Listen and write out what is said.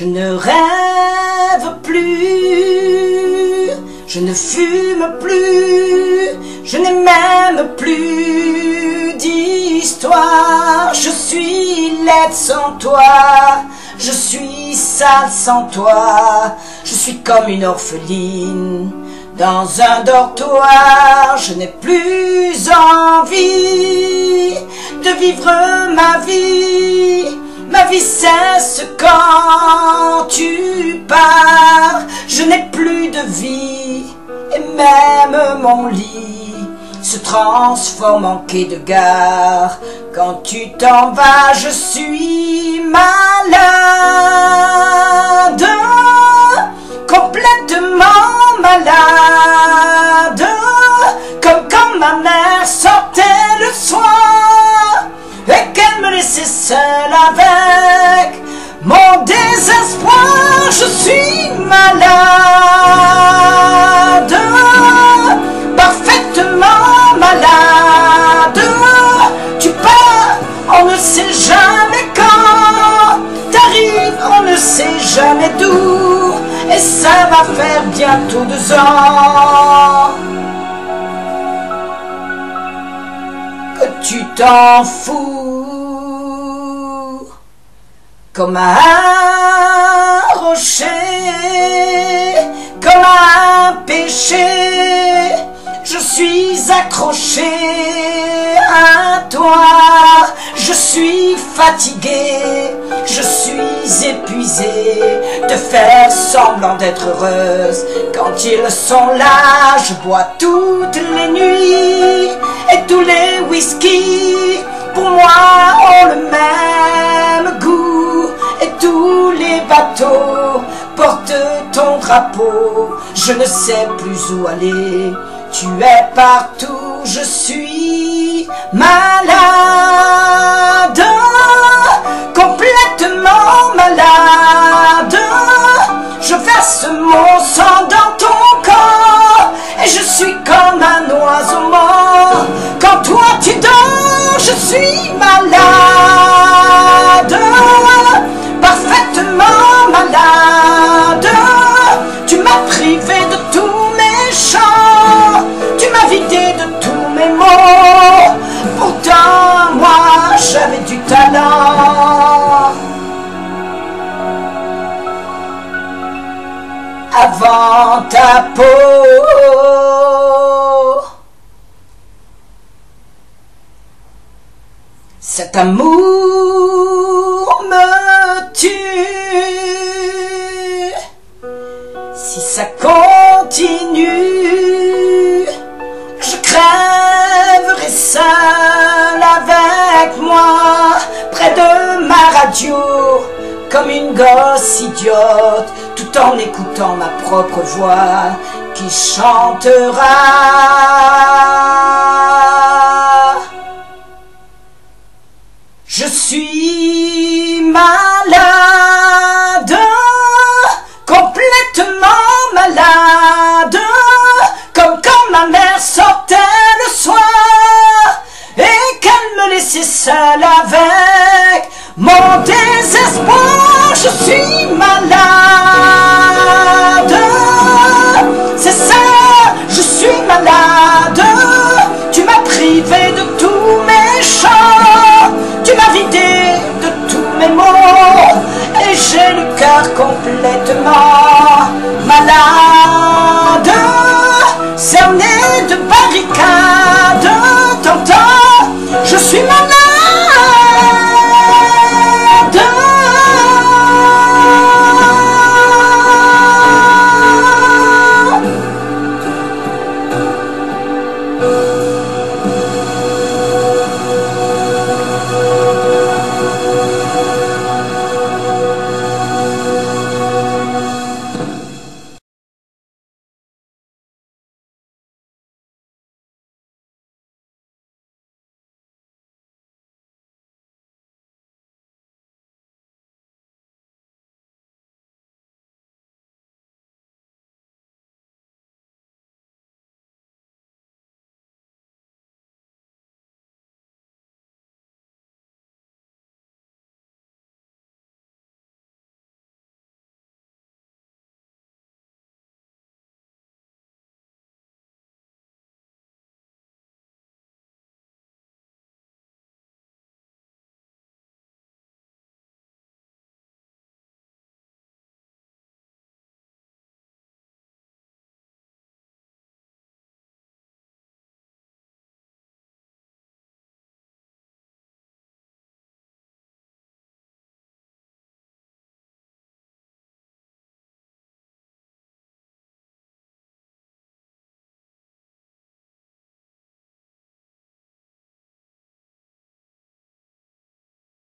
Je ne rêve plus, je ne fume plus, je n'ai même plus d'histoire. Je suis laide sans toi, je suis sale sans toi, je suis comme une orpheline dans un dortoir. Je n'ai plus envie de vivre ma vie. Ma vie cesse quand tu pars. Je n'ai plus de vie et même mon lit se transforme en quai de gare. Quand tu t'en vas, je suis malade, complètement malade, comme quand ma mère sortait le soir et qu'elle me laissait seule avec mon désespoir. Je suis malade, parfaitement malade. Tu pars, on ne sait jamais quand. T'arrives, on ne sait jamais d'où. Et ça va faire bientôt 2 ans que tu t'en fous. Comme un rocher, comme un péché, je suis accroché à toi. Je suis fatigué, je suis épuisé de faire semblant d'être heureuse. Quand ils sont là, je bois toutes les nuits et tous les whisky pour moi ont le même goût. Et tous les bateaux portent ton drapeau. Je ne sais plus où aller, tu es partout. Je suis malade, complètement malade. Je verse mon sang dans ton corps et je suis comme un oiseau mort. Quand toi tu dors, je suis malade, parfaitement malade. Tu m'as privé de tous mes chants, tu m'as vidé de tous mes mots. Pourtant moi j'avais du talent avant ta peau. Cet amour me tue. Si ça continue, je crèverai seul avec moi, près de ma radio, comme une gosse idiote, tout en écoutant ma propre voix qui chantera. Je suis malade, complètement malade, comme quand ma mère sortait le soir et qu'elle me laissait seule avec mon désespoir. Je suis malade, c'est ça, je suis malade. Tu m'as privé de tous mes chants, tu m'as vidé de tous mes mots et j'ai le cœur complètement malade, cerné de barricades.